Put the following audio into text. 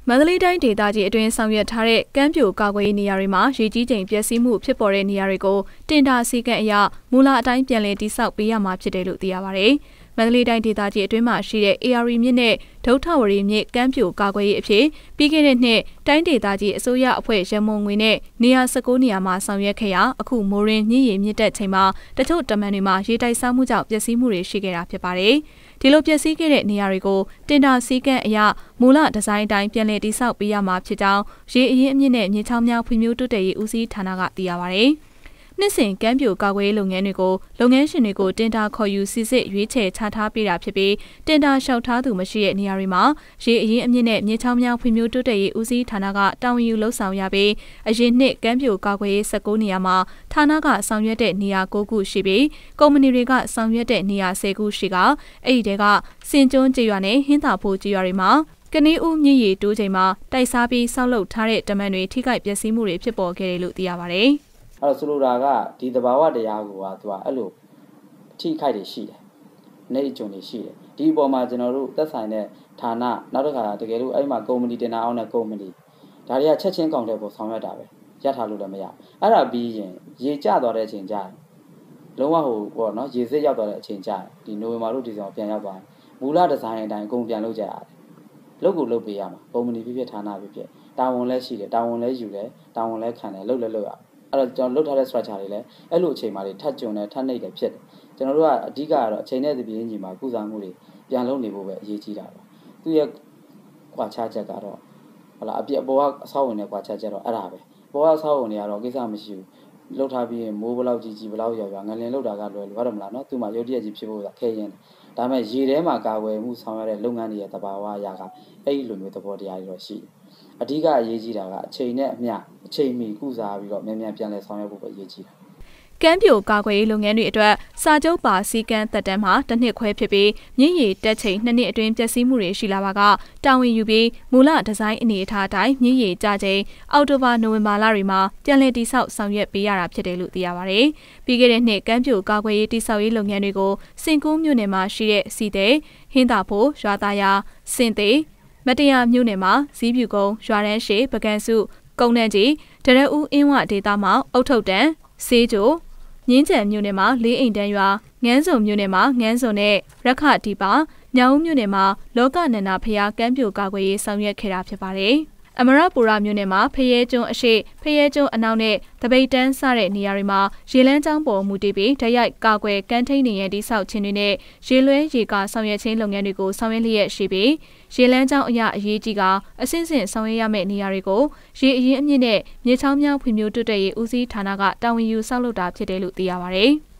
မန္တလေးတိုင်းဒေသကြီးအတွင်းဆောင်ရွက်ထားတဲ့ကမ်းပြိုကာကွယ်ရေးနေရာတွေမှာရေကြီးချိန်ပျက်စီးမှုဖြစ်ပေါ်တဲ့နေရာတွေကိုတင်ဒါစည်းကမ်းအရမူလအတိုင်းပြန်လည်တည်ဆောက်ပေးရမှာဖြစ်တယ်လို့သိရပါတယ်။မန္တလေးတိုင်းဒေသကြီးအတွင်းမှာရှိတဲ့ AR မြစ်နဲ့ဒုထဝရီမြစ်ကမ်းပြိုကာကွယ်ရေးအဖြစ်ပြီးခဲ့တဲ့နှစ်တိုင်းဒေသကြီးအစိုးရအဖွဲ့ရမုံငွေနဲ့နေရာ19နေရာမှာဆောင်ရွက်ခဲ့ရာအခုမိုးရင်းညစ်ရေမြစ်တက်ချိန်မှာတချို့တမန်တွေမှာရေတိုက်စားမှုကြောင့်ပျက်စီးမှုတွေရှိခဲ့တာဖြစ်ပါတယ်။ဒီလိုပျက်စီးခဲ့တဲ့နေရာတွေကိုတင်ဒါစည်းကမ်းအရမူလဒီဇိုင်းတိုင်းပြန်လည်တည်ဆောက်ပေးရမှာဖြစ်ကြောင်းရေအရင်းအမြစ်နဲ့မြေချောင်းများဖွံ့ဖြိုးတိုးတက်ရေးဦးစီးဌာနကသိရပါတယ်။နှစ်စဉ်ကမ်းပြိုကာကွယ်ရေးလုပ်ငန်းတွေကိုလုပ်ငန်းရှင်တွေကိုတင်ဒါခေါ်ယူစစ်စစ်ရွေးချယ်ချထားပေးတာဖြစ်ပြီးတင်ဒါလျှောက်ထားသူမရှိတဲ့နေရာတွေမှာရေအရင်းအမြစ်နဲ့မြေချောင်းများဖွံ့ဖြိုးတိုးတက်ရေးဦးစီးဌာနကတာဝန်ယူလှုပ်ဆောင်ရပြီးအရင်နှစ်ကမ်းပြိုကာကွယ်ရေး19နေရာမှာဌာနကဆောင်ရွက်တဲ့နေရာ9ခုရှိပြီးကုမ္ပဏီတွေကဆောင်ရွက်တဲ့နေရာ10ခုရှိကအဲ့ဒီတဲကစင်ကျွန်းကျေးရွာနဲ့ဟင်းသာဖို့ကျေးရွာတွေမှာကနေဦးမြစ်ရီတိုးချိန်မှာတိုက်စားပြီးဆောက်လုပ်ထားတဲ့တမန်တွေထိခိုက်ပျက်စီးမှုတွေဖြစ်ပေါ်ခဲ့တယ်လို့သိရပါတယ်။အဲ့တော့ဆိုလိုတာကဒီသဘာဝတရားကိုကသူကအဲ့လိုထိခိုက်တွေရှိတယ်။နေအကျုံတွေရှိတယ်။ဒီအပေါ်မှာကျွန်တော်တို့သက်ဆိုင်တဲ့ဌာနနောက်တစ်ခါတကယ်လို့အဲ့မှာကုမ္ပဏီတင်နာအောင်တဲ့ကုမ္ပဏီဒါတွေကချက်ချင်းကောင်တဲ့ပေါ်ဆောင်ရွက်တာပဲ။ရပ်ထားလို့လည်းမရဘူး။အဲ့ဒါပြီးရင်ရေကျသွားတဲ့အချိန်ကျရင်လုံးဝပေါ့နော်ရေစစ်ရောက်သွားတဲ့အချိန်ကျရင်ဒီနိုဝင်ဘာလို့ဒီဆောင်ပြန်ရောက်သွားရင်မူလဒီဇိုင်းအတိုင်းအကုန်ပြန်လုပ်ကြရတယ်။လုပ်ကိုလုပ်ပေးရမှာကုမ္ပဏီဖြစ်ဌာနဖြစ်တာဝန်လည်းရှိတယ်တာဝန်လည်းယူတယ်တာဝန်လည်းခံတယ်လုပ်လည်းလုပ်ရအဲ့တော့ကျွန်တော်လုပ်ထားတဲ့ structure တွေလည်းအဲ့လိုအချိန်မှတွေထပ်ကျုံတယ်ထပ်နှိပ်တယ်ဖြစ်တယ်ကျွန်တော်တို့ကအဓိကကတော့အချိန်နဲ့တပြေးညီမှာကုစားမှုတွေပြန်လုပ်နေဖို့ပဲအရေးကြီးတာပါသူရဲ့ကွာခြားချက်ကတော့ဟုတ်လားအပေါ်ကအဆောက်အဝင်နဲ့ကွာခြားချက်တော့အဲ့ဒါပဲပေါ်ကအဆောက်အဝင်တွေကတော့ကိစ္စမရှိဘူးလှုပ်ထားပြီးရင်မိုးဘလောက်ကြီးဘလောက်ရောက်ငလင်လှုပ်တာကလွယ်လို့ဟုတ်တယ်မလားနော်သူ့မှာရုပ်တရက်ကြီးဖြစ်ဖို့ခဲရင်ဒါပေမဲ့ရေထဲမှာကာဝယ်မှုဆောင်ရတဲ့လုပ်ငန်းတွေရဲ့တဘာဝအရာကအဲ့ဒီလိုမျိုးသဘောတရားတွေတော့ရှိတယ်အဓိကအရေးကြီးတာကအချိန်နဲ့အမျှအချိန်မီကုစားပြီးတော့မြန်မြန်ပြန်လည်ဆောင်ရွက်ဖို့ပဲအရေးကြီးတာကမ်းပြိုကာကွယ်ရေးလုပ်ငန်းတွေအတွက်စာချုပ်ပါစည်းကမ်းသက်တမ်းမှာတစ်နှစ်ခွဲဖြစ်ပြီးမြင့်ရည်တက်ချိန်2နှစ်အတွင်းပျက်စီးမှုတွေရှိလာပါကတာဝန်ယူပြီးမူလဒီဇိုင်းအနေအထားအတိုင်းမြင့်ရည်ကျချိန်အောက်တိုဘာနိုဝင်ဘာလတွေမှာပြန်လည်တည်ဆောက်ဆောင်ရွက်ပေးရတာဖြစ်တယ်လို့သိရပါတယ်။ပြီးခဲ့တဲ့နှစ်ကမ်းပြိုကာကွယ်ရေးတည်ဆောက်ရေးလုပ်ငန်းတွေကိုစင်ကူးမြို့နယ်မှာရှိတဲ့စီတဲ့ဟင်းသာဖို့ရွာသားရစင်သေးမတရားမြို့နယ်မှာဇီးပြူကုန်းရွာတန်းရှိပကံစုကုန်းတန်းကြီးတရဦးအင်းဝဒေသမှာအုတ်ထုတ်တန်းဆေးကြိုမြင်းကျန်မြို့နယ်မှာလေးအိမ်တန်းရွာငန်းစုံမြို့နယ်မှာငန်းစုံနဲ့ရခဒီပါညောင်ဦးမြို့နယ်မှာလောကနန္ဒဖျားကမ်းပြိုကာကွယ်ရေးဆောင်ရွက်ခဲ့တာဖြစ်ပါတယ်။အမရပူရမြို့နယ်မှာဖရဲကျွန်းအရှိဖရဲကျွန်းအနောက်နဲ့တပိတ်တန်းစတဲ့နေရာတွေမှာရေလန်းချောင်းပေါ်မူတည်ပြီးဓာတ်ရိုက်ကာကွယ်ကမ်းထိန်နေရန်တိဆောက်ခြင်းတွေနဲ့ရေလွှဲရေကာဆောင်ရွက်ခြင်းလုပ်ငန်းတွေကိုဆောင်ရွက်လျက်ရှိပြီးရေလန်းချောင်းအရာအရေးကြီးကအဆင့်ဆင့်ဆောင်ရွက်ရမယ့်နေရာတွေကိုရေအရင်းအမြစ်နဲ့မြေချောင်းများဖွံ့ဖြိုးတိုးတက်ရေးဦးစီးဌာနကတာဝန်ယူဆောက်လုပ်တာဖြစ်တယ်လို့သိရပါတယ်။